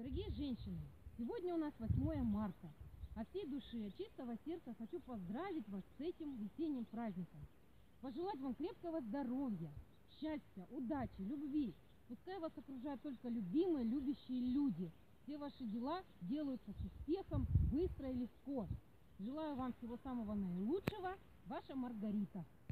Дорогие женщины, сегодня у нас 8 марта. От всей души, от чистого сердца хочу поздравить вас с этим весенним праздником. Пожелать вам крепкого здоровья, счастья, удачи, любви. Пускай вас окружают только любимые, любящие люди. Все ваши дела делаются с успехом, быстро и легко. Желаю вам всего самого наилучшего. Ваша Маргарита.